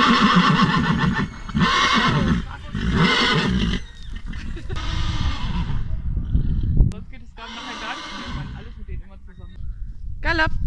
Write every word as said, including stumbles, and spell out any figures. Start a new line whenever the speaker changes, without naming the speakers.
Sonst geht es dann nachher gar nicht mehr, weil alles mit denen immer zusammen. Galopp!